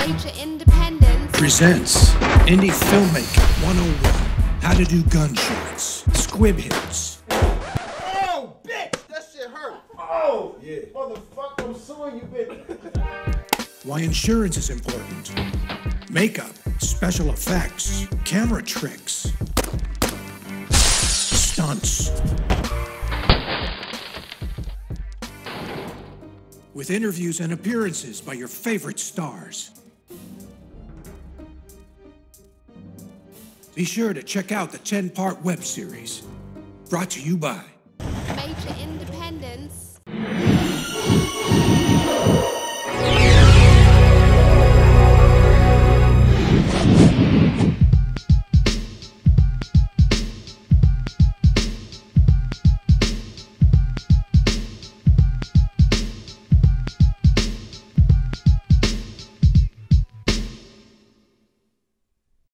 Future Independence presents Indie Filmmaker 101. How to do gunshots, squib hits. Oh, bitch! That shit hurt. Oh, yeah. Motherfucker, I'm suing you, bitch. Why insurance is important. Makeup, special effects, camera tricks, stunts. With interviews and appearances by your favorite stars. Be sure to check out the 10-part web series, brought to you by